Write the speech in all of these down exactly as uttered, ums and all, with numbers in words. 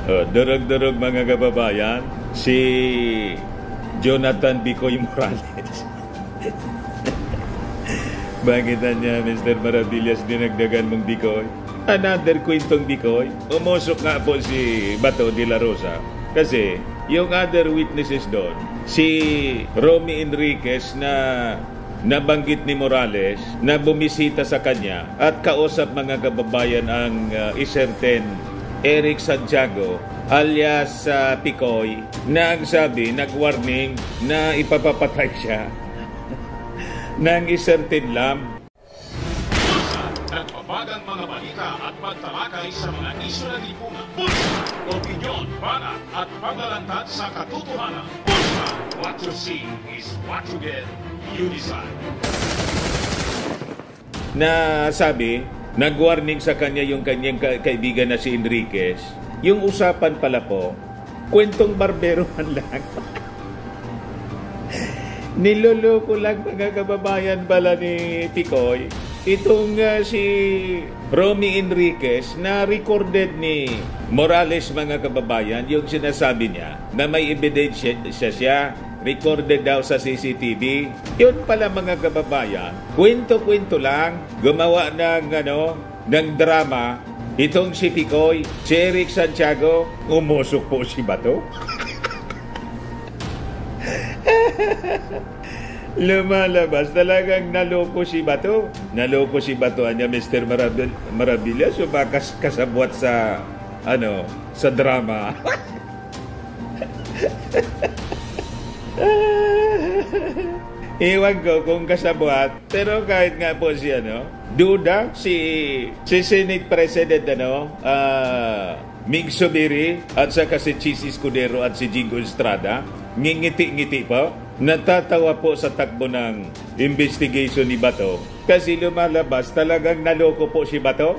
Oh, durog-durog mga kababayan, si Jonathan Bicoy Morales. Bakit niya, Mister Maravillas, dinagdagan mong Bicoy? Another kwentong Bicoy. Umusok nga po si Bato de la Rosa. Kasi yung other witnesses doon, si Romy Enriquez na nabanggit ni Morales na bumisita sa kanya at kausap mga kababayan ang uh, iserten Eric Santiago alias uh, Picoy na ang sabi, nag-warning na ipapapatay siya ng iserten lam. Nagpapagang mga balita at pagtalakay sa mga isyu na lipunan. Bulsa, opinyon, banat at paglalantad sa katotohanan. Bulsa, what you see is what you get. You decide. Na sabi, nag-warning sa kanya yung kanyang ka- kaibigan na si Enriquez. Yung usapan pala po, kwentong barberohan lang. Niloloko lang mga kababayan pala ni Picoy. Itong uh, si Romy Enriquez na recorded ni Morales mga kababayan, yung sinasabi niya na may ebidensya siya, recorded daw sa C C T V. Yun pala mga kababayan, kwento-kwento lang, gumawa ng ano, ng drama. Itong si Picoy, si Eric Santiago, umusok po si Bato. Lumalabas, talagang naloko si Bato. Naloko si Bato niya, Mister Marabil Maravillas, o baka kasabwat sa, ano, sa drama. Iwan ko kung kasabwat, pero kahit nga po si, ano, duda, si, si Senate President, ano, ah, uh, Mig Zubiri at saka si Chis Escudero at si Jingo Estrada, ngingiti-ngiti po, natatawa po sa takbo ng investigation ni Bato kasi lumalabas talagang naloko po si Bato.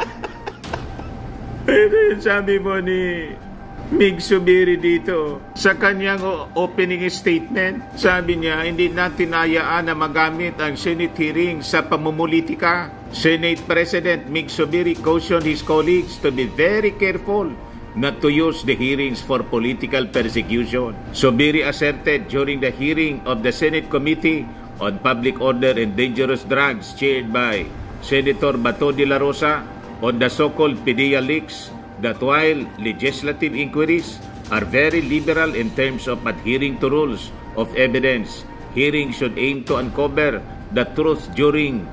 Pero sabi mo ni Mig Zubiri dito sa kanyang opening statement, sabi niya hindi natin hayaan na magamit ang Senate hearing sa pamumulitika. Senate President Mig Zubiri cautioned his colleagues to be very careful not to use the hearings for political persecution. Zubiri asserted during the hearing of the Senate Committee on Public Order and Dangerous Drugs chaired by Senator Bato de la Rosa on the so-called PDEA leaks that while legislative inquiries are very liberal in terms of adhering to rules of evidence, hearings should aim to uncover the truth during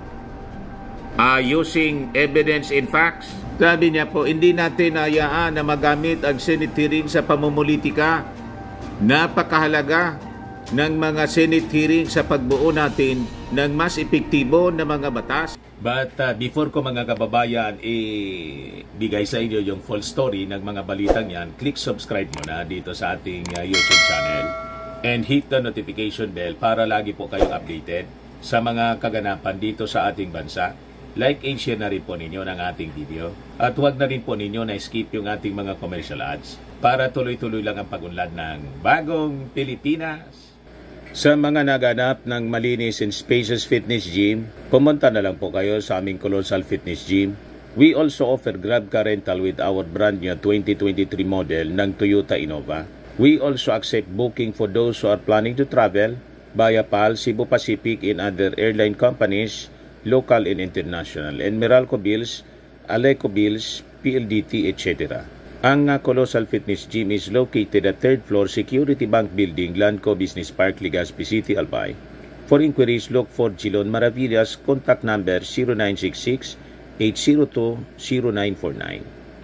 uh, using evidence in facts. Sabi niya po, hindi natin hayaan na magamit ang Senate hearing sa pamumulitika. Napakahalaga ng mga Senate hearing sa pagbuo natin ng mas epektibo na mga batas. But uh, before ko mga kababayan ibigay sa inyo yung full story ng mga balitang yan, click subscribe muna dito sa ating uh, YouTube channel and hit the notification bell para lagi po kayong updated sa mga kaganapan dito sa ating bansa. Like and share na rin po ninyo ng ating video. At huwag na rin po ninyo na skip yung ating mga commercial ads para tuloy-tuloy lang ang pag-unlad ng bagong Pilipinas. Sa mga naganap ng malinis and spacious fitness gym, pumunta na lang po kayo sa aming Colossal Fitness Gym. We also offer Grab car rental with our brand new twenty twenty-three model ng Toyota Innova. We also accept booking for those who are planning to travel via P A L, Cebu Pacific, and other airline companies, local and international, and Meralco Bills, Aleco Bills, P L D T, et cetera. Ang uh, Colossal Fitness Gym is located at third floor Security Bank Building, Lanco Business Park, Legazpi City, Albay. For inquiries, look for Gilon Maravillas. Contact number zero nine six six, eight zero two, zero nine four nine.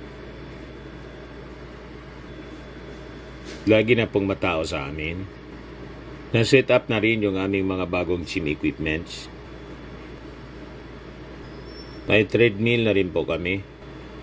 Lagi na pong matao sa amin. Na-set up na rin yung aming mga bagong gym equipments. May treadmill na rin po kami.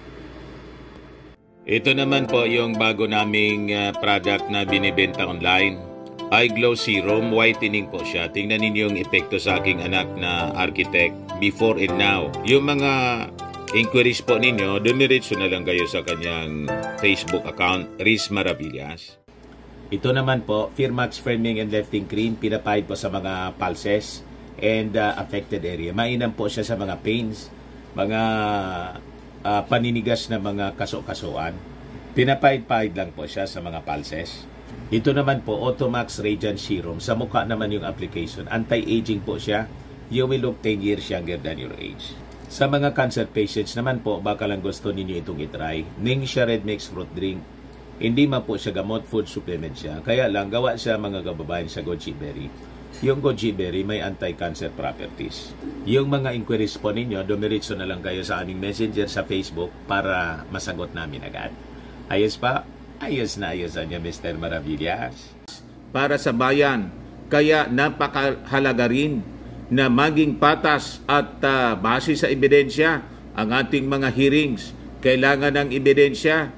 Ito naman po yung bago naming uh, product na binibenta online. Eye Glow Serum, whitening po siya. Tingnan ninyo yung epekto sa aking anak na architect before and now. Yung mga inquiries po ninyo, dumiretso na lang kayo sa kanyang Facebook account, Riz Maravillas. Ito naman po, Firmax Firming and Lifting Cream, pinapahid po sa mga pulses and uh, affected area. Mainam po siya sa mga pains, mga uh, paninigas na mga kaso-kasuan. Pinapahid-pahid lang po siya sa mga pulses. Ito naman po, Automax Radiant Serum. Sa mukha naman yung application. Anti-aging po siya. You will look ten years younger than your age. Sa mga cancer patients naman po, baka lang gusto ninyo itong itry. Ning siya red mix fruit drink. Hindi man po siya gamot, food supplement siya. Kaya lang, gawa siya mga kababayan sa goji berry. Yung goji berry may anti-cancer properties. Yung mga inquiries po ninyo, dumiritso na lang kayo sa aming messenger sa Facebook para masagot namin agad. Ayos pa? Ayos na ayos niya, Mister Maravillas. Para sa bayan, kaya napakahalaga rin na maging patas at uh, base sa ebidensya ang ating mga hearings. Kailangan ng ebidensya.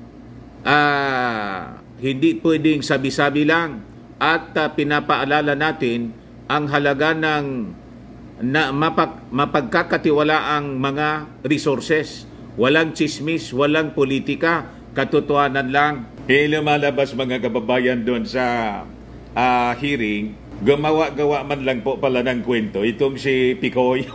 Uh, hindi pwedeng sabi-sabi lang. At uh, pinapaalala natin ang halaga ng na mapag, mapagkakatiwala ang mga resources. Walang chismis, walang politika, katotohanan lang. Eh, lumalabas mga kababayan doon sa uh, hearing, gumawa-gawa man lang po pala ng kwento itong si Picoy.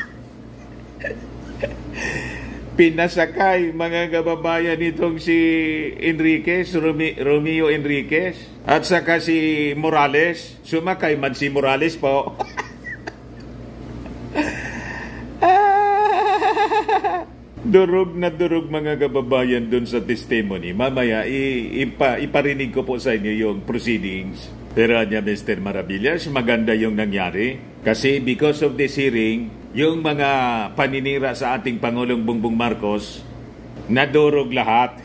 Pinasakay mga kababayan itong si Enriquez, Romi, Romeo Enriquez, at saka si Morales. Sumakay man si Morales po. Durog na durog mga kababayan dun sa testimony. Mamaya ipa, iparinig ko po sa inyo yung proceedings. Pero niya, Mister Maravillas, maganda yung nangyari. Kasi because of this hearing, yung mga paninira sa ating Pangulong Bongbong Marcos, nadurog lahat.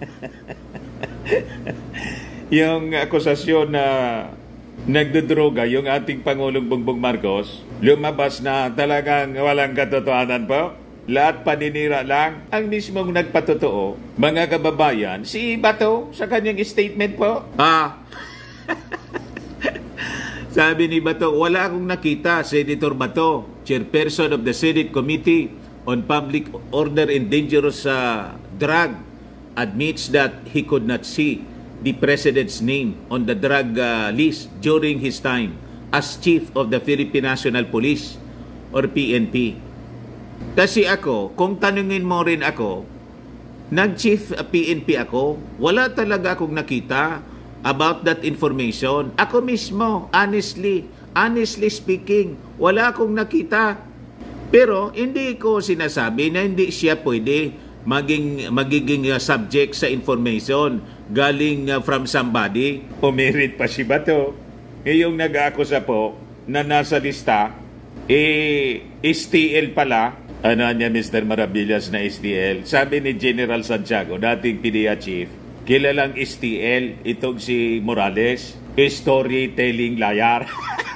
Yung akusasyon na nagdodroga yung ating Pangulong Bongbong Marcos, lumabas na talagang walang katotohanan po. Lahat paninira lang. Ang mismong nagpatotoo, mga kababayan, si Bato sa kanyang statement po. Ah, sabi ni Bato, wala akong nakita, Senator Bato, Chairperson of the Senate Committee on Public Order and Dangerous uh, Drug, admits that he could not see the President's name on the drug uh, list during his time as Chief of the Philippine National Police or P N P. Kasi ako, kung tanungin mo rin ako, nag-chief P N P ako, wala talaga akong nakita about that information. Ako mismo, honestly, honestly speaking, wala akong nakita. Pero hindi ko sinasabi na hindi siya pwede maging, magiging uh, subject sa information galing uh, from somebody. Pumirit pa si Bato. E yung nag-aakusa po na nasa lista, eh, S T L pala. Ano niya, Mister Maravillas, na S T L? Sabi ni General Santiago, dating P D E A chief, kilalang S T L, itong si Morales, storytelling liar.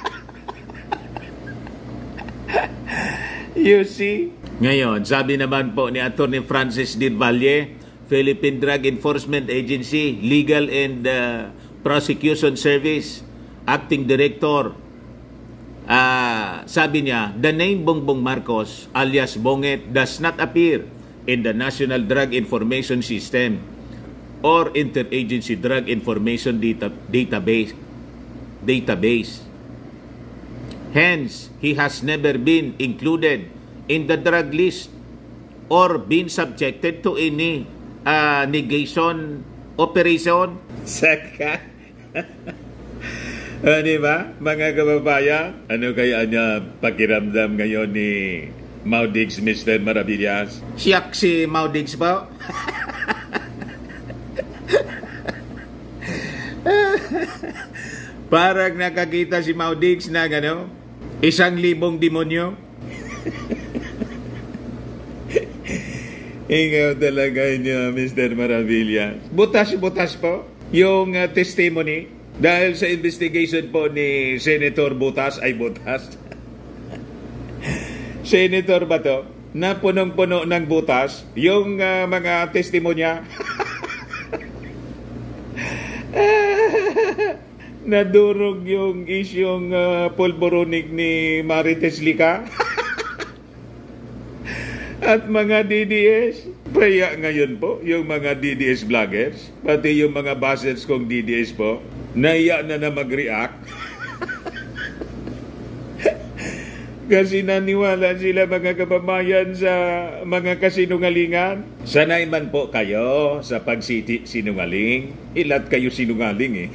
You see? Ngayon, sabi naman po ni Attorney Francis Dirvalle, Philippine Drug Enforcement Agency, Legal and uh, Prosecution Service, Acting Director, Uh, sabi niya, the name Bongbong Marcos alias Bonget does not appear in the National Drug Information System or Interagency Drug Information data, database. database. Hence, he has never been included in the drug list or been subjected to any uh, negation operation. Saka. Uh, di ba, mga kababayan? Ano kaya niya pakiramdam ngayon ni Maudigs, Mister Maravillas? Siyak si Maudigs po. Parang nakakita si Maudigs na gano, isang libong demonyo. Ikaw talaga niya, Mister Maravillas. Butas-butas po yung uh, testimony. Dahil sa investigation po ni Senator Butas, ay Butas, Senator ba to, na punong-puno ng butas, yung uh, mga testimonya, nadurog yung isyong uh, pulboronik ni Marites Lica, at mga D D S. Kaya ngayon po, yung mga D D S vloggers, pati yung mga buzzers kong D D S po, naiya na na mag-react. Kasi naniwala sila mga kababayan sa mga kasinungalingan. Sanay man po kayo sa pagsinungaling. Ilat kayo sinungaling eh.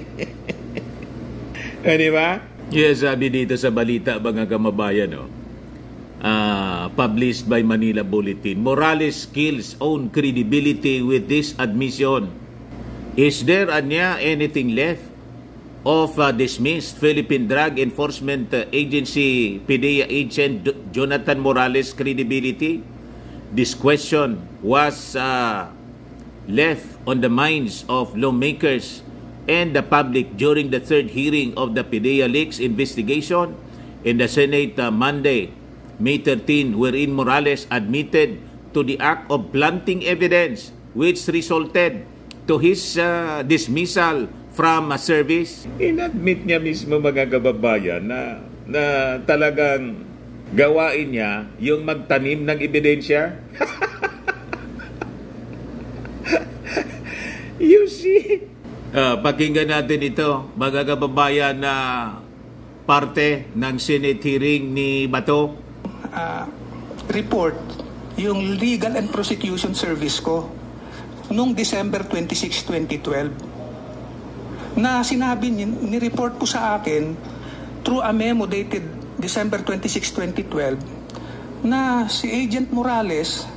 Ano ba? Yes, sabi dito sa balita mga kababayan, oh. Uh, published by Manila Bulletin. Morales kills own credibility with this admission. Is there anya anything left of uh, dismissed Philippine Drug Enforcement Agency P D E A agent Jonathan Morales' credibility? This question was uh, left on the minds of lawmakers and the public during the third hearing of the P D E A leaks investigation in the Senate uh, Monday, May thirteenth, wherein Morales admitted to the act of planting evidence which resulted to his uh, dismissal from a service. Inadmit niya mismo mga kababayan na, na talagang gawain niya yung magtanim ng ebidensya. You see? Uh, pakinggan natin ito, mga kababayan, na parte ng Senate hearing ni Bato. Uh, report yung Legal and Prosecution Service ko noong December twenty-sixth, twenty twelve. Na sinabi, ni-report po sa akin through a memo dated December twenty-sixth, twenty twelve na si Agent Morales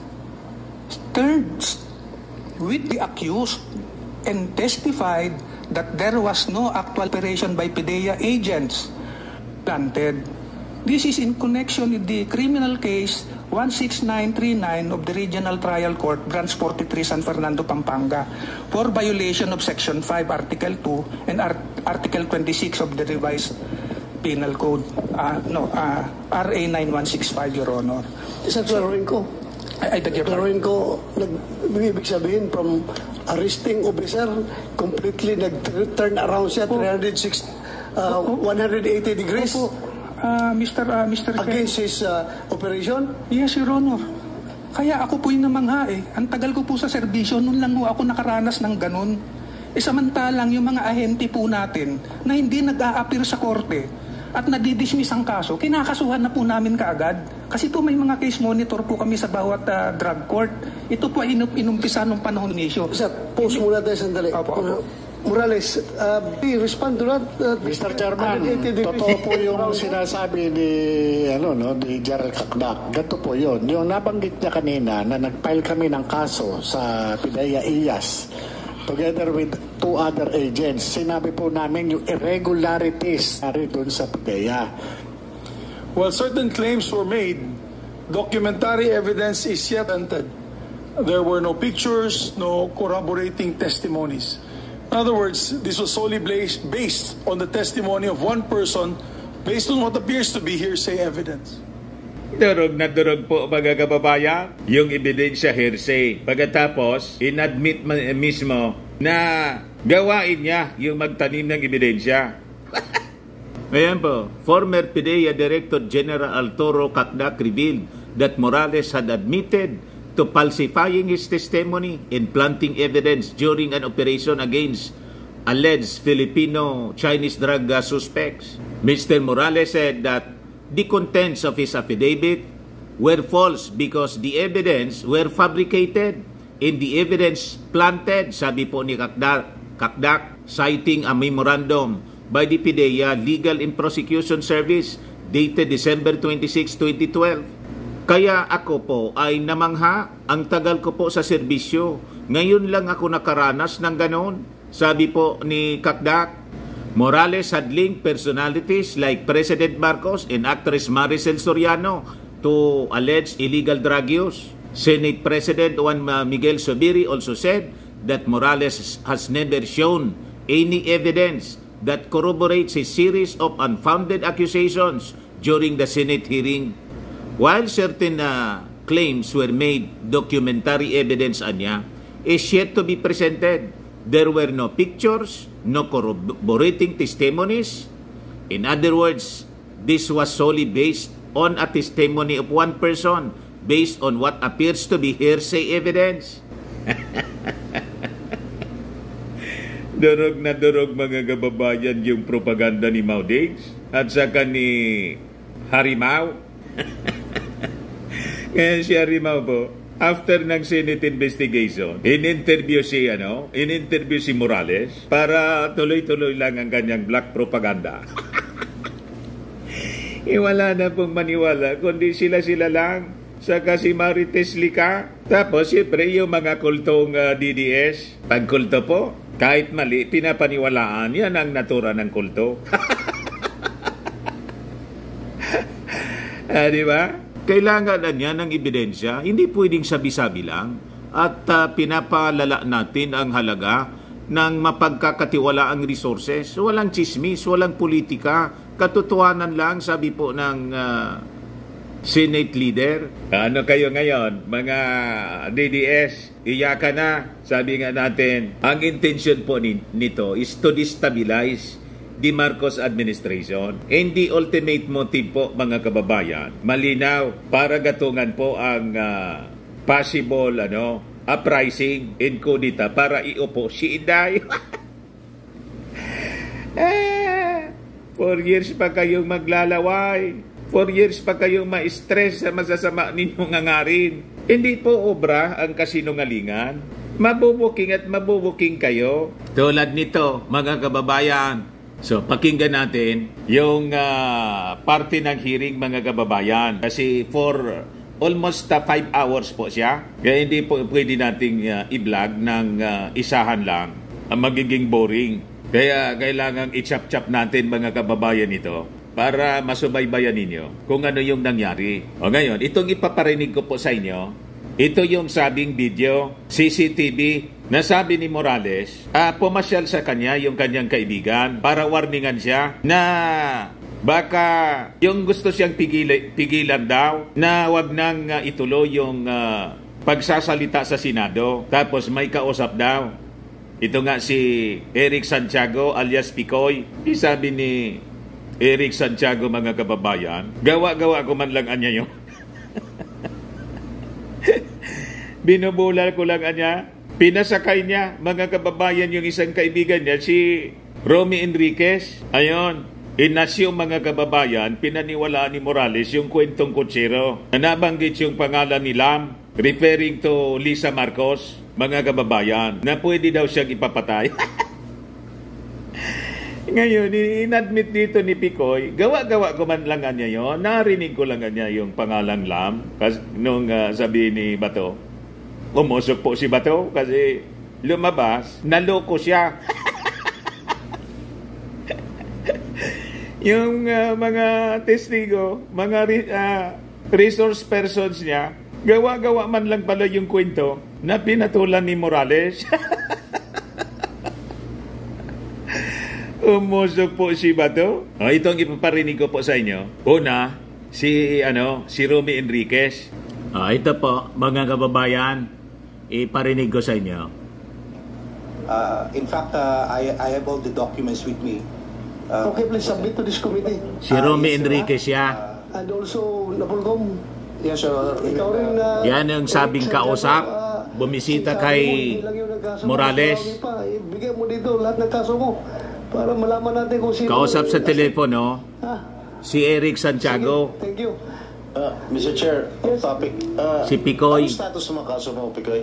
turned with the accused and testified that there was no actual operation by P D E A agents planted. This is in connection with the criminal case one six nine three nine of the Regional Trial Court, Branch forty-three, San Fernando, Pampanga, for violation of Section five, Article two, and Art Article twenty-six of the Revised Penal Code, uh, no, uh, R A nine one six five, Your Honor. Isang klaruin ko. I, I beg your pardon. Klaruin ko, nag-ibig sabihin from arresting officer, completely nag-turn around siya, three hundred sixty, uh, one hundred eighty degrees. Opo. Uh, Mister Uh, Mister Against his uh, operation? Yes, Your Honor. Kaya ako po yung namangha eh. Ang tagal ko po sa serbisyo, noon lang po ako nakaranas ng ganun. E samantalang yung mga ahente po natin na hindi nag-a-appear sa korte at nadidismiss ang kaso, kinakasuhan na po namin kaagad. Kasi po may mga case monitor po kami sa bawat uh, drug court. Ito po ay inup inumpisa nung panahon ni Isyo. Sir, pause muna tayo sandali. Opo, opo. Morales, uh, respond to that. Uh, Mister Chairman, totoo po yung sinasabi ni, ano, no, ni Gerald Kakdak. Ganito po yun. Yung nabanggit niya kanina na nag-file kami ng kaso sa P D E A I A S together with two other agents. Sinabi po namin yung irregularities na rin dun sa P D E A. While certain claims were made, documentary evidence is yet entered. There were no pictures, no corroborating testimonies. In other words, this was solely based on the testimony of one person based on what appears to be hearsay evidence. Durog na durog po mga kababayan yung ebidensya hearsay. Pagkatapos, inadmit mismo na gawain niya yung magtanim ng ebidensya. Ayan po, former P D E A Director General Arturo Kakdak revealed that Morales had admitted to falsifying his testimony and planting evidence during an operation against alleged Filipino-Chinese drug uh, suspects. Mister Morales said that the contents of his affidavit were false because the evidence were fabricated and the evidence planted, sabi po ni Kakdak, Kakdak citing a memorandum by the P D E A Legal and Prosecution Service dated December twenty-sixth, twenty twelve. Kaya ako po ay namangha, ang tagal ko po sa serbisyo. Ngayon lang ako nakaranas ng ganon. Sabi po ni Kakdak, Morales had linked personalities like President Marcos and actress Maricel Soriano to alleged illegal drug use. Senate President Juan Miguel Zubiri also said that Morales has never shown any evidence that corroborates his series of unfounded accusations during the Senate hearing. While certain uh, claims were made, documentary evidence anya is yet to be presented. There were no pictures, no corroborating testimonies. In other words, this was solely based on a testimony of one person based on what appears to be hearsay evidence. Durog na durog mga kababayan yung propaganda ni Maudigs at saka ni Harimau. Ngayon si Harimau po, after ng Senate investigation, in-interview si, ano, in-interview si Morales para tuloy-tuloy lang ang kanyang black propaganda. E wala na pong maniwala, kundi sila-sila lang. Saka si Marites Lica. Tapos, siyempre, yung mga kultong uh, D D S, pag kulto po, kahit mali, pinapaniwalaan, yan ang natura ng kulto. Ah, di ba? Kailangan na niya ng ebidensya. Hindi pwedeng sabi-sabi lang. At uh, pinapalala natin ang halaga ng mapagkakatiwalaang resources. Walang chismis, walang politika. Katotohanan lang, sabi po ng uh, Senate leader. Ano kayo ngayon, mga D D S? Iyakan na. Sabi nga natin, ang intention po ni, nito is to destabilize the Marcos administration. Hindi ultimate motive po, mga kababayan. Malinaw, para gatungan po ang uh, possible ano, uprising in kudita para iupo si Inday. eh, four years pa kayong maglalaway. Four years pa kayong ma-stress sa masasama ninyong hangarin. Hindi po obra ang kasinungalingan. Mabubuking at mabubuking kayo. Tulad nito, mga kababayan. So, pakinggan natin yung uh, parte ng hearing, mga kababayan. Kasi for almost uh, five hours po siya. Kaya hindi po pwede nating uh, i-vlog ng uh, isahan lang. Ang magiging boring. Kaya kailangan i-chop-chop natin, mga kababayan, ito para masubaybayan ninyo kung ano yung nangyari. O ngayon, itong ipaparinig ko po sa inyo, ito yung sabing video, C C T V, na sabi ni Morales, uh, pumasyal sa kanya yung kanyang kaibigan para warningan siya na baka yung gusto siyang pigil, pigilan daw na wag nang uh, ituloy yung uh, pagsasalita sa Senado. Tapos may kausap daw. Ito nga si Eric Santiago alias Picoy. Sabi ni Eric Santiago, mga kababayan, gawa-gawa ko man lang anya yun. Binubulal ko lang anya. Pinasakay niya, mga kababayan, yung isang kaibigan niya, si Romy Enriquez. Ayon, inasyo, mga kababayan, pinaniwalaan ni Morales yung kwentong kutsero. Nabanggit yung pangalan ni Lam, referring to Lisa Marcos, mga kababayan, na pwede daw siyang ipapatay. Ngayon, in-admit dito ni Picoy, gawa-gawa ko man lang niya yun. Narinig ko lang niya yung pangalang Lam. Kasi nung uh, sabi ni Bato, umusok po si Bato kasi lumabas, naloko siya. Yung uh, mga testigo, mga uh, resource persons niya, gawa-gawa man lang pala yung kwento na pinatulan ni Morales. Umusok po si Bato. Oh, ito ang ipaparinig ko po sa inyo. Una, si ano, si Romy Enriquez. Ah, ito po, mga kababayan, iparinig ko sa inyo. Uh, in fact, uh, I, I have all the documents with me. Uh, Okay, please submit to this committee. Si Ah, Romy yes, sir. Enriquez siya. uh, And also, Napolcom, yes, sir. ikaw rin na... Yan ang sabing kausap, bumisita kay Morales. Bigyan mo dito lahat ng kaso mo para malaman natin kung sino... Kausap sa telepono, Ha? si Eric Santiago. Sige, thank you. Uh, Mister Chair, Yes. topic. Uh, Si Picoy. Ano status ng mga kaso mo, Picoy?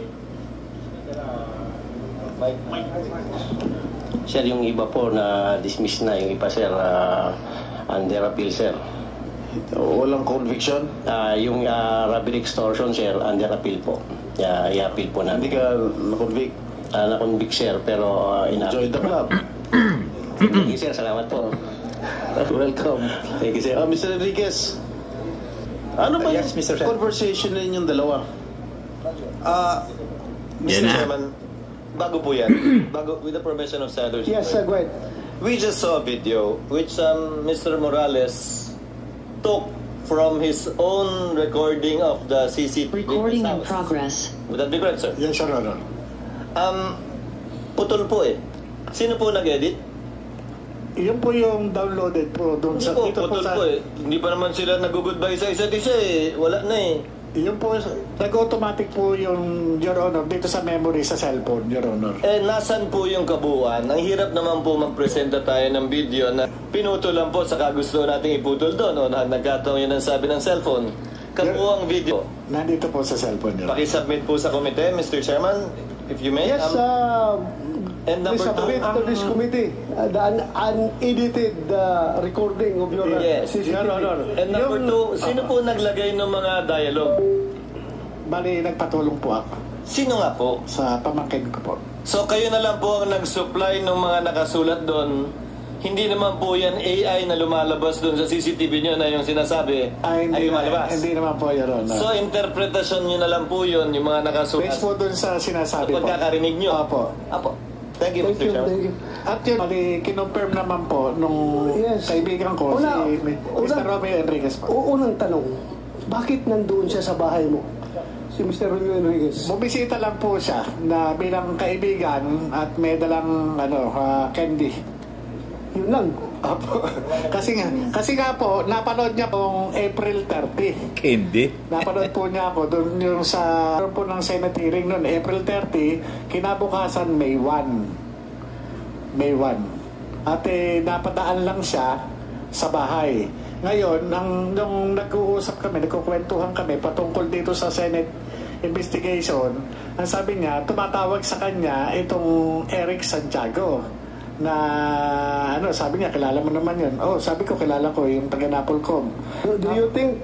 Sir, yung iba po na dismiss na, yung iba sir, uh, under appeal sir. Walang conviction? Uh, yung uh, robbery extortion sir, under appeal po. Uh, i-appeal po Hindi namin. ka na-convict? Uh, na-convict sir, pero uh, Enjoy in-appeal the po. club. Thank you sir, salamat po. Welcome. Thank you sir. Uh, Mister Enriquez, ano ba Yes, yung Mister Chair. conversation ninyong dalawa? Uh, Yan Mister na. Chairman, bago po yan. Bago, with the permission of Senator Yes, Jicoy. uh, go ahead. We just saw a video which um, Mister Morales took from his own recording of the C C T V. Recording in house. progress. Would that be correct, sir? Yes, Your Honor. Um, putol po eh. Sino po nag-edit? Yun po yung downloaded po doon Hindi sa po, dito po putol sa po eh. Hindi pa naman sila nag-goodbye sa isa't isa eh. Wala na eh. Yung po, nag-automatic po yung, Your Honor, dito sa memory sa cellphone, Your Honor. Eh, nasan po yung kabuuan? Ang hirap naman po magpresenta tayo ng video na pinutol lang po sa gusto nating iputol doon o na nagkataon yun ang sabi ng cellphone. Kabuuang video. Nandito po sa cellphone, Your Honor. Pakisubmit po sa komite, Mister Chairman, if you may. Yes, um, uh, and number two, submit to this committee uh, the un- unedited uh, recording of your uh, yes. C C T V. Your Honor. And number Yung- two, sino po naglagay ng mga dialogue? Bali, nagpatulong po ako Sino nga po? sa pamangkin ko po. So kayo na lang po ang nag-supply ng mga nakasulat doon. Hindi naman po yan A I na lumalabas doon sa C C T V nyo na yung sinasabi ay, hindi, lumalabas. hindi naman po, Your Honor. So interpretasyon nyo na lang po yun, yung mga nakasulat. Based po dun sa sinasabi Sa po. pagkakarinig nyo. Opo. Apo. Thank you, Thank Mister you, Chairman. thank you. At yun, bali, kinonfirm naman po nung Yes. kaibigan ko, Una- si Mister una- Romeo Enriquez po. O, unang tanong, bakit nandoon siya sa bahay mo? Si Mister Romeo Enriquez. Bumisita lang po siya na bilang kaibigan at may dalang ano, ah, candy. Yun lang. Opo. kasi nga, kasi nga po, napanood niya pong April thirtieth. Hindi. Napanood po niya ako doon yung sa meron po ng Senate hearing noon, April thirtieth, kinabukasan May first. May first. At eh, napadaan lang siya sa bahay. Ngayon, nang, nung nag-uusap kami, nagkukwentuhan kami patungkol dito sa Senate investigation, ang sabi niya, tumatawag sa kanya itong Eric Santiago na ano, sabi niya, kilala mo naman yun. Oh, sabi ko, kilala ko yung taga-Napolcom. Do, do you think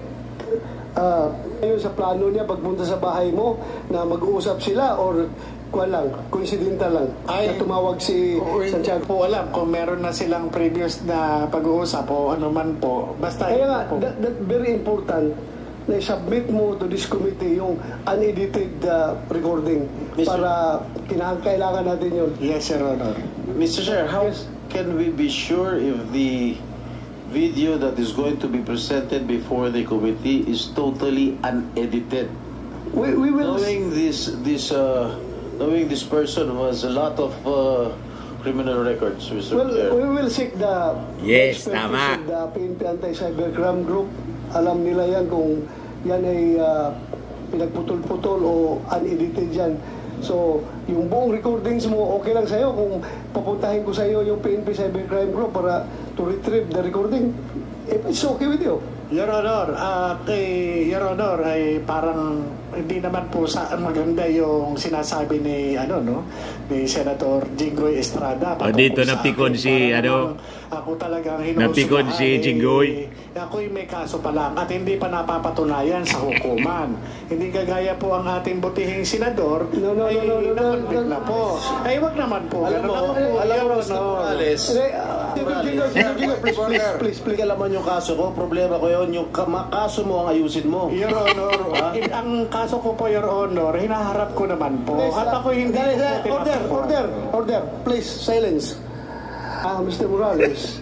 uh, yun sa plano niya pagpunta sa bahay mo na mag-uusap sila or kuwan lang, coincidental lang Ay, na tumawag si Santiago? po alam kung meron na silang previous na pag-uusap o ano man po. Basta Kaya yun nga, po. that, that very important na i-submit mo to this committee yung unedited uh, recording Mister para kinakailangan natin yun. Yes, Your Honor. Mister Chair, how Yes. can we be sure if the video that is going to be presented before the committee is totally unedited? We, we will... Knowing this, this, uh, knowing this person who has a lot of uh, criminal records, Mister Well, Chair. we will seek the Yes, expertise tama. of the P N P Anti-Cybercrime Group. Alam nila yan kung yan ay uh, pinagputol-putol o unedited yan. So, yung buong recordings mo, okay lang sa'yo kung papuntahin ko sa'yo yung P N P Cybercrime Group para to retrieve the recording. If it's okay with you. Your Honor, uh, kay Your Honor ay parang hindi naman po sa maganda yung sinasabi ni ano no ni Senator Jinggoy Estrada. O, dito Patungkol sa napikon akin. si, Parang ano, ako talagang napikon hinusuhan, si eh, Jinggoy. Ako'y may kaso pa lang at hindi pa napapatunayan sa hukuman. Hindi kagaya po ang ating butihing senador. No, no, ay no, no, no, nakonvict no, na po. Ay wag naman po. Alam mo, Ganun ako po, alam mo, Your Mister Honor. Morales, Hindi, uh, Jingo, Jingo, Jingo, please, please, please, please. Kalaman yung kaso ko, problema ko yun, yung kama- kaso mo ang ayusin mo. Your Honor, in- ang kaso ko po, Your Honor, hinaharap ko naman po. Please, At uh, ako hindi guys, po uh, order, tinatapon. order, order. Please, silence. Ah, Mister Morales,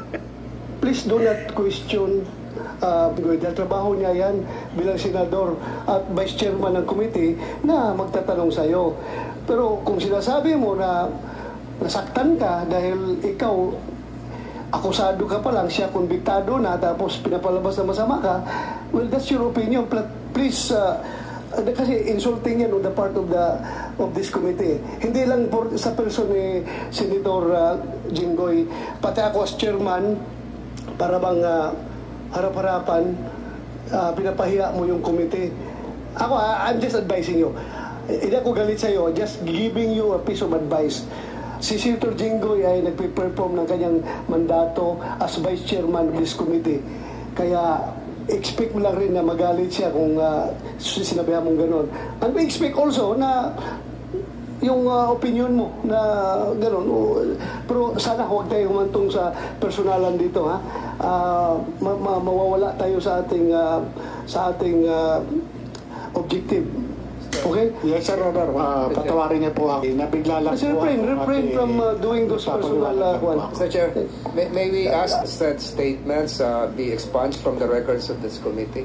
please do not question uh, dahil trabaho niya yan bilang senador at vice chairman ng committee na magtatanong sa'yo. Pero kung sinasabi mo na nasaktan ka dahil ikaw akusado ka pa lang, siya konbiktado na tapos pinapalabas na masama ka, well, that's your opinion. Pl- Please, uh, uh, kasi insulting yan on the part of the of this committee. Hindi lang for, sa person ni Senator uh, Jinggoy, pati ako as chairman, para bang uh, harap-harapan, uh, pinapahiya mo yung committee. Ako, uh, I'm just advising you. Hindi ako galit sa'yo, just giving you a piece of advice. Si Senator Jinggoy ay nagpe-perform ng kanyang mandato as vice chairman of this committee. Kaya expect mo lang rin na magalit siya kung uh, sinabihan mong gano'n. And we expect also na yung uh, opinion mo na gano'n. Pero sana huwag tayo humantong sa personalan dito, ha. Uh, ma- ma- mawawala tayo sa ating uh, sa ating uh, objective. Okay? Yes, Sir Honor. Uh, patawarin niyo po ako. Nabigla lang Kasi po refrain, ako. refrain At, from uh, eh, doing those personal uh, one. Mister Chair, may, may we ask that statements uh, be expunged from the records of this committee?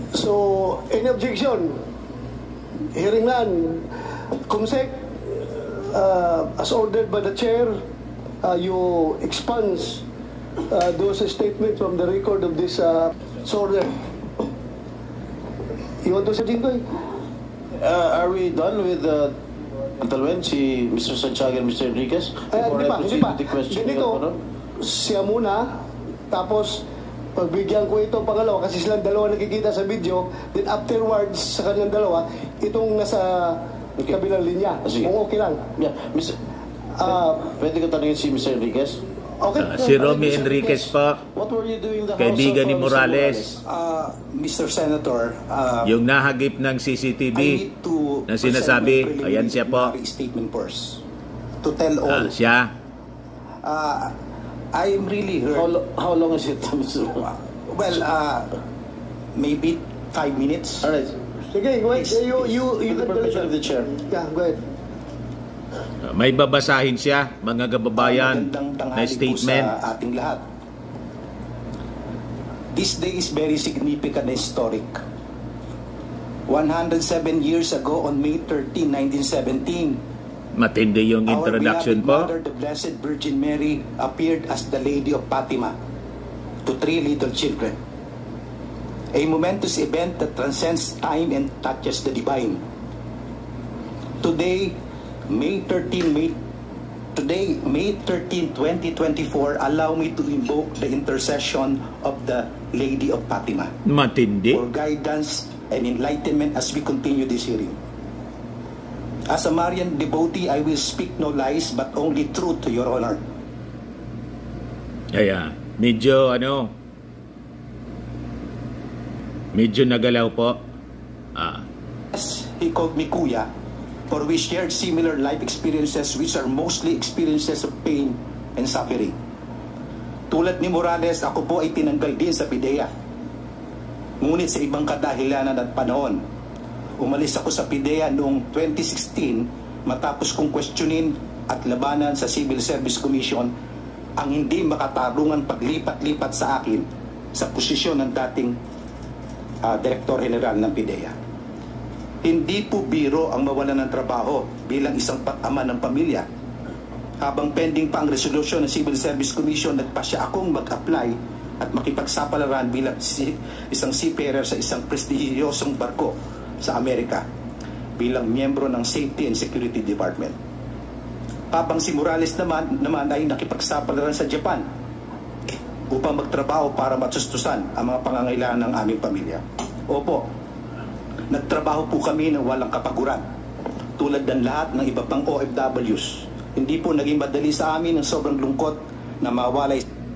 So, any objection? Hearing none. Kumsek, uh, as ordered by the chair, uh, you expunge uh, those statements from the record of this uh, order. You want to say, Jinggoy? Uh, are we done with the uh, si Mister Santiago and Mister Enriquez? Ay, hindi pa, hindi pa. The question Ganito, siya muna, tapos pagbigyan ko itong pangalawa kasi silang dalawa nakikita sa video, then afterwards sa kanilang dalawa, itong nasa okay. kabilang linya. Sige. Kung okay lang. Yeah, Mister Uh, Pwede ko tanongin si Mister Enriquez? Okay. Uh, si Romy Enriquez pa, What were you doing the kaibigan ni House of, uh, Morales. Uh, Mister Senator, uh, Yung nahagip ng C C T V I need to na sinasabi, present my ayan siya po. preliminary statement first to tell all. Ah, siya. Uh, I am really hurt. How, lo- how long is it, Mister Well, uh, maybe five minutes. All right. Sige, go ahead. You, you, you With the permission of the chair. Yeah, go ahead. Uh, may babasahin siya, mga kababayan, Magandang na tanghali po statement. sa ating lahat. This day is very significant and historic. one hundred seven years ago on May thirteenth, nineteen seventeen, Matindi yung our introduction beloved po. Mother, the Blessed Virgin Mary, appeared as the Lady of Fatima to three little children. A momentous event that transcends time and touches the divine. Today, May thirteenth, May, today, May thirteenth, twenty twenty-four, allow me to invoke the intercession of the Lady of Fatima Matindi. for guidance and enlightenment as we continue this hearing. As a Marian devotee, I will speak no lies but only truth to your honor. Kaya, medyo ano, medyo nagalaw po. Ah. Yes, he called me Kuya, for we shared similar life experiences which are mostly experiences of pain and suffering. Tulad ni Morales, ako po ay tinanggal din sa PIDEA. Ngunit sa ibang kadahilanan at panahon, umalis ako sa PIDEA noong twenty sixteen matapos kong questionin at labanan sa Civil Service Commission ang hindi makatarungan paglipat-lipat sa akin sa posisyon ng dating uh, Direktor General ng PIDEA. Hindi po biro ang mawalan ng trabaho bilang isang ama ng pamilya. Habang pending pa ang resolusyon ng Civil Service Commission, nagpasya akong mag-apply at makipagsapalaran bilang si, isang seafarer sa isang prestigyosong barko sa Amerika bilang miyembro ng Safety and Security Department. Habang si Morales naman, naman ay nakipagsapalaran sa Japan upang magtrabaho para matustusan ang mga pangangailangan ng aming pamilya. Opo, nagtrabaho po kami ng walang kapaguran tulad ng lahat ng iba pang O F Ws. Hindi po naging madali sa amin ang sobrang lungkot na mawalay.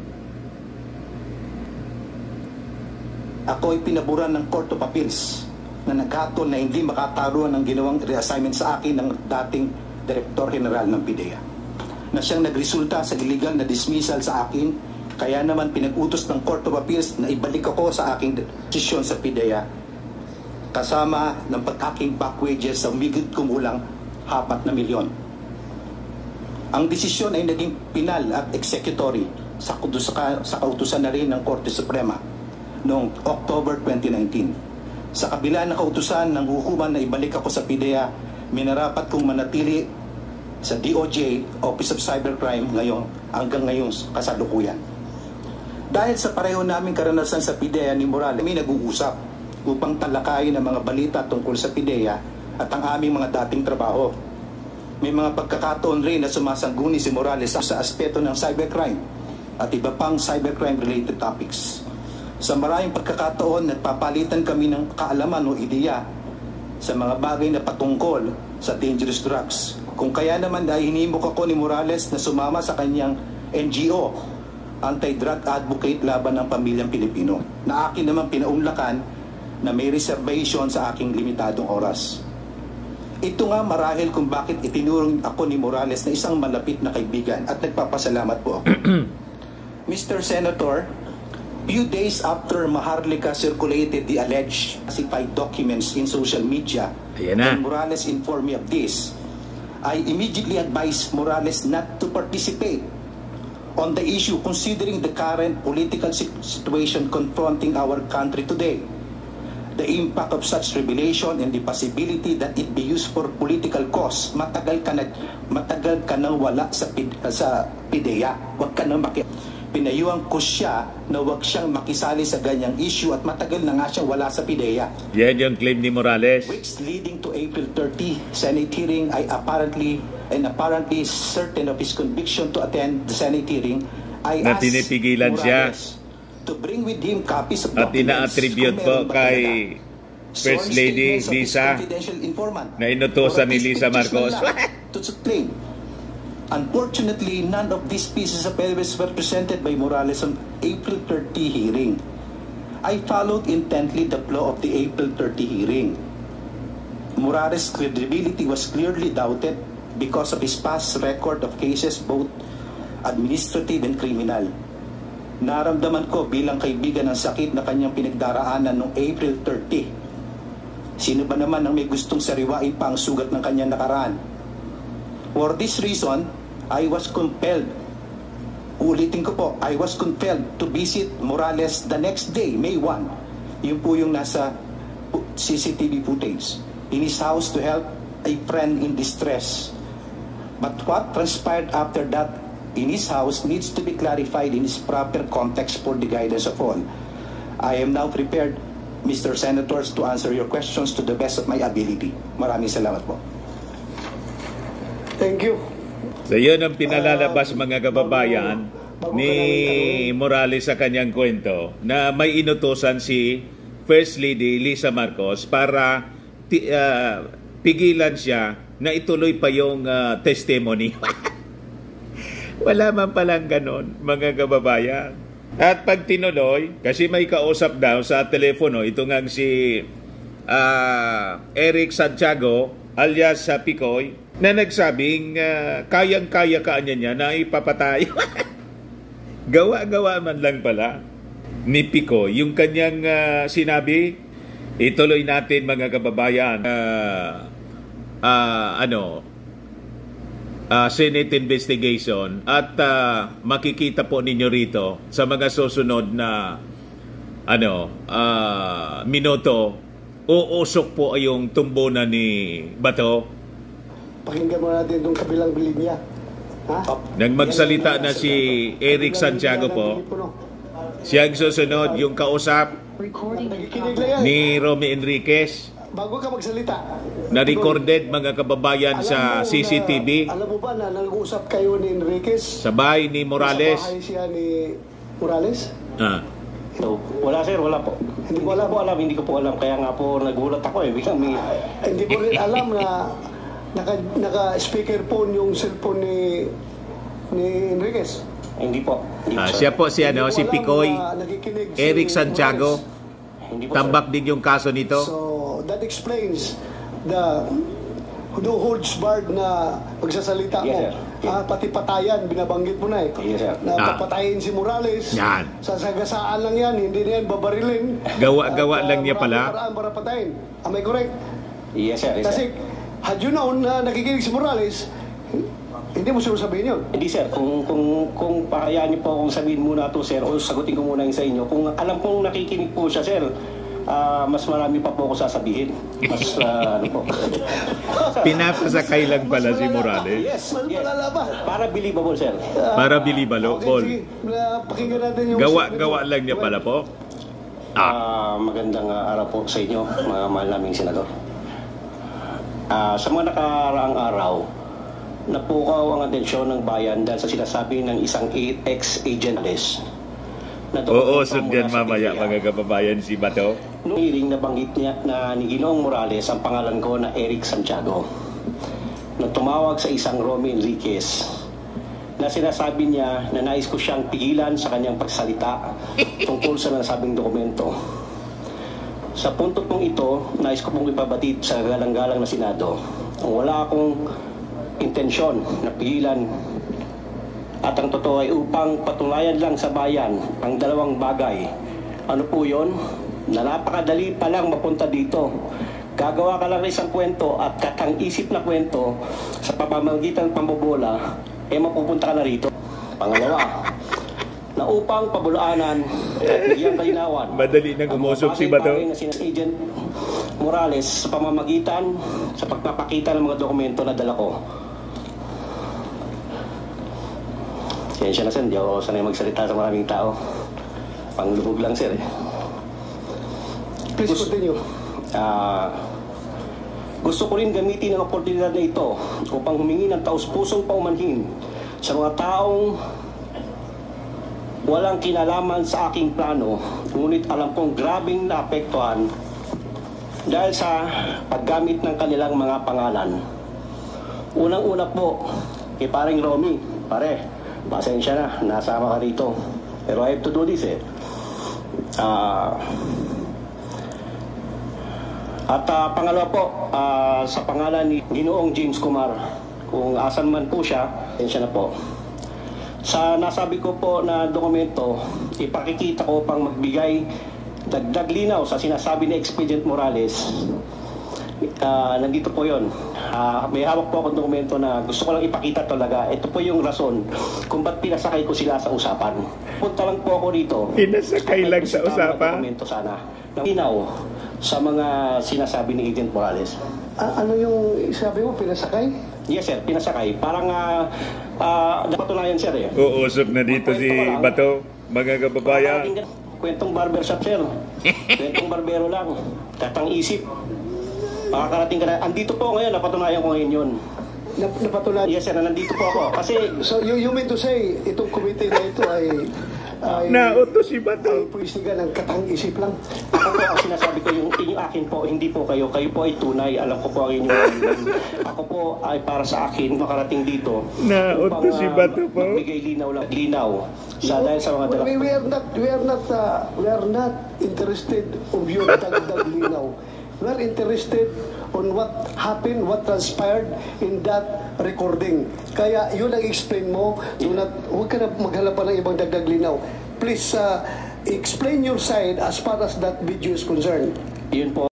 Ako ay pinaburan ng Court of Appeals na naghatol na hindi makataruan ng ginawang reassignment sa akin ng dating Direktor General ng PIDEA, na siyang nagresulta sa illegal na dismissal sa akin. Kaya naman pinag-utos ng Court of Appeals na ibalik ako sa aking desisyon sa PIDEA kasama ng pag-aking back wages sa umigit kumulang apat na milyon. Ang desisyon ay naging pinal at executory sa, sa, sa kautusan na rin ng Korte Suprema noong October twenty nineteen. Sa kabila ng kautusan ng hukuman na ibalik ako sa PIDEA, minarapat kong manatili sa D O J, Office of Cybercrime, ngayon, hanggang ngayong kasalukuyan. Dahil sa pareho naming karanasan sa PIDEA ni Morales, kami nag-uusap upang talakayin ang mga balita tungkol sa PIDEA at ang aming mga dating trabaho. May mga pagkakataon rin na sumasangguni si Morales sa aspeto ng cybercrime at iba pang cybercrime-related topics. Sa maraming pagkakataon, nagpapalitan kami ng kaalaman o ideya sa mga bagay na patungkol sa dangerous drugs. Kung kaya naman ay hinimok ako ni Morales na sumama sa kanyang N G O, Anti-Drug Advocate Laban ng Pamilyang Pilipino, na akin naman pinaunlakan na may reservation sa aking limitadong oras. Ito nga marahil kung bakit itinurong ako ni Morales na isang malapit na kaibigan at nagpapasalamat po ako. Mister Senator, few days after Maharlika circulated the alleged classified documents in social media, and Morales informed me of this, I immediately advised Morales not to participate on the issue considering the current political situation confronting our country today. The impact of such revelation and the possibility that it be used for political cause. Matagal ka na, matagal ka nang wala sa, sa PIDEA. Huwag ka nang maki. pinayuhan ko siya na huwag siyang makisali sa ganyang issue at matagal na nga siyang wala sa PIDEA. Yan yung claim ni Morales. Weeks leading to April thirtieth Senate hearing, I apparently and apparently certain of his conviction to attend the Senate hearing, I na asked tinipigilan siya to bring with him copies of at ina-attribute po kay First Lady Lisa na inutosan ni Lisa Marcos. To claim. Unfortunately, none of these pieces of evidence were presented by Morales on April thirtieth hearing. I followed intently the flow of the April thirtieth hearing. Morales' credibility was clearly doubted because of his past record of cases, both administrative and criminal. Naramdaman ko bilang kaibigan ng sakit na kanyang pinagdaraanan noong April thirtieth. Sino ba naman ang may gustong sariwain pa ang sugat ng kanyang nakaraan? For this reason, I was compelled, ulitin ko po, I was compelled to visit Morales the next day, May first. Yun po yung nasa C C T V footage. In his house to help a friend in distress. But what transpired after that in his house needs to be clarified in its proper context for the guidance of all. I am now prepared, Mister Senators, to answer your questions to the best of my ability. Maraming salamat po. Thank you. So yun ang pinalalabas, mga kababayan, ni Morales sa kanyang kwento na may inutusan si First Lady Lisa Marcos para uh, pigilan siya na ituloy pa yung uh, testimony. Wala man palang ganon, mga kababayan. At pag tinuloy, kasi may kausap daw sa telepono, ito nga si uh, Eric Santiago alias sa Picoy, na nagsabing uh, kayang-kaya kaanya niya na ipapatay. Gawa-gawa man lang pala ni Picoy yung kanyang uh, sinabi. Ituloy natin, mga kababayan, uh, uh, ano uh, Senate investigation at uh, makikita po ninyo rito sa mga susunod na ano uh, minuto, uusok po yung tumbunan ni Bato. Pakinggan mo natin itong kabilang linya. Ha? Nang magsalita na si Eric Santiago po, siya ang susunod, yung kausap ni Romy Enriquez. Bago ka magsalita, na-recorded, mga kababayan, sa C C T V. Alam mo ba na nag-uusap kayo ni Enriquez? Sa bahay ni Morales. Sa bahay siya ni Morales? Ah. So, wala sir, wala po. Hindi ko alam. Hindi ko po alam, hindi ko po alam. Kaya nga po nagulat ako eh. Biglang may... Hindi ko rin alam na naka, naka-speaker phone yung cellphone ni ni Enriquez. Hindi po. Hindi Ah, po, siya po si ano, si Picoy Eric Santiago. Hindi po, Tambak din yung kaso nito. So that explains the who holds barred na pagsasalita mo. Yes, sir. Ah, pati patayan, binabanggit mo na eh. Yes, sir. Na Ah. papatayin si Morales. Yan. Sasagasaan lang yan, hindi na yan babarilin. Gawa-gawa At, lang ah, niya pala. maraming paraan para patayin. Am I correct? Yes sir, yes, Kasi sir. had you known na nakikinig si Morales, hindi mo siguro sabihin yun. Hindi sir, kung kung kung pakayaan niyo po akong sabihin muna to sir, o sagutin ko muna yung sa inyo. Kung alam kong nakikinig po siya sir, ah, mas marami pa po ako sasabihin. Mas ah, ano po. Pinapasakay lang pala si Morales. Yes, Mas yes. malala ba? Para believable sir. Para believable. Okay, sige. Uh, pakinggan natin yung... Gawa-gawa lang niya pala po. Ah, magandang ah, araw po sa inyo, mga mahal naming senador. Ah, sa mga nakaraang araw, napukaw ang atensyon ng bayan dahil sa sinasabi ng isang ex-agent na Oo, sundan mamaya, mga kababayan, si Bato. Noong hearing, nabanggit niya na ni Ginoong Morales ang pangalan ko na Eric Santiago, na tumawag sa isang Romy Enriquez na sinasabi niya na nais ko siyang pigilan sa kanyang pagsalita tungkol sa nasabing dokumento. Sa punto pong ito, nais ko pong ipabatid sa galang-galang na Senado. Wala akong intensyon na pigilan, at ang totoo ay upang patunayan lang sa bayan ang dalawang bagay. Ano po yun? Na napakadali pa lang mapunta dito. Gagawa ka lang ng isang kwento at katang-isip na kwento sa pamamagitan ng pambobola, eh mapupunta ka na rito. Pangalawa, na upang pabulaanan at bigyan kalinawan Madali nang umusok si Bato. ang mga Agent Morales sa pamamagitan sa pagpapakita ng mga dokumento na dala ko. Kaya na sir, hindi ako sanay magsalita sa maraming tao. Panglubog lang sir eh. Please continue. Ah... Uh, Gusto ko rin gamitin ang oportunidad na ito upang humingi ng taus-pusong paumanhin sa mga taong walang kinalaman sa aking plano, ngunit alam kong grabing naapektuhan dahil sa paggamit ng kanilang mga pangalan. Unang-una po, kay paring Romy, pare, pasensya na, nasama ka rito. Pero I have to do this eh. Ah... Uh, At uh, pangalawa po, uh, sa pangalan ni Ginoong James Kumar, kung asan man po siya, siya na po. Sa nasabi ko po na dokumento, ipakikita ko pang magbigay dagdag linaw sa sinasabi ni Expedient Morales. Uh, nandito po yon. Uh, may hawak po akong dokumento na gusto ko lang ipakita talaga. Ito po yung rason kung ba't pinasakay ko sila sa usapan. Punta lang po ako rito. Pinasakay lang sa usapan? Dokumento sana. Linaw sa mga sinasabi ni Agent Morales. A- ano yung sabi mo, pinasakay? Yes sir, pinasakay. Parang uh, uh, napatunayan sir eh. Uusok na dito si Bato, mga kababayan. Kwentong barbershop sir. Kwentong barbero lang. Katang isip. Makakarating ka na. Andito po ngayon, napatunayan ko ngayon yun. Nap- napatunayan? Yes sir, nandito po ako. Kasi... So you, you mean to say, itong committee na ito ay... ay nautos si Bato. Ay puisigan ng katang-isip lang. Ako po ang sinasabi ko, yung, yung akin po, hindi po kayo. Kayo po ay tunay. Alam ko po ang inyong... Ako po ay para sa akin, makarating dito. Nautos si Bato po. Magbigay linaw lang. Linaw. Sa, dahil sa mga dalak. We, we are not, we are not, uh, we are not interested of your dagdag linaw. We are interested on what happened, what transpired in that recording. Kaya yun ang explain mo. Do not, huwag ka na maghanap pa ng ibang dagdag linaw. Please uh, explain your side as far as that video is concerned. Yun po.